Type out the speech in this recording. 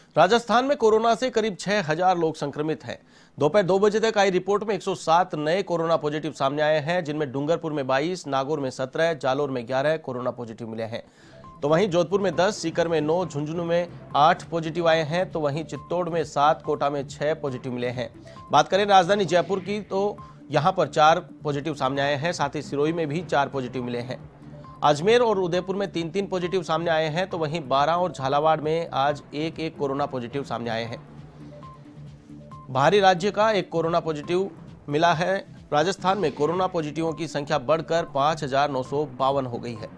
राजस्थान में कोरोना से करीब 6,000 लोग संक्रमित हैं। दोपहर 2 बजे तक आई रिपोर्ट में 107 नए कोरोना पॉजिटिव सामने आए हैं, जिनमें डूंगरपुर में 22, नागौर में 17, जालोर में 11 कोरोना पॉजिटिव मिले हैं। तो वहीं जोधपुर में 10, सीकर में 9, झुंझुनू में 8 पॉजिटिव आए हैं। तो वहीं चित्तौड़ में 7, कोटा में 6 पॉजिटिव मिले हैं। बात करें राजधानी जयपुर की तो यहां पर 4 पॉजिटिव सामने आए हैं। साथ ही सिरोही में भी 4 पॉजिटिव मिले हैं। अजमेर और उदयपुर में 3-3 पॉजिटिव सामने आए हैं। तो वहीं बारां और झालावाड़ में आज 1-1 कोरोना पॉजिटिव सामने आए हैं। बाहरी राज्य का एक कोरोना पॉजिटिव मिला है। राजस्थान में कोरोना पॉजिटिवों की संख्या बढ़कर 5,952 हो गई है।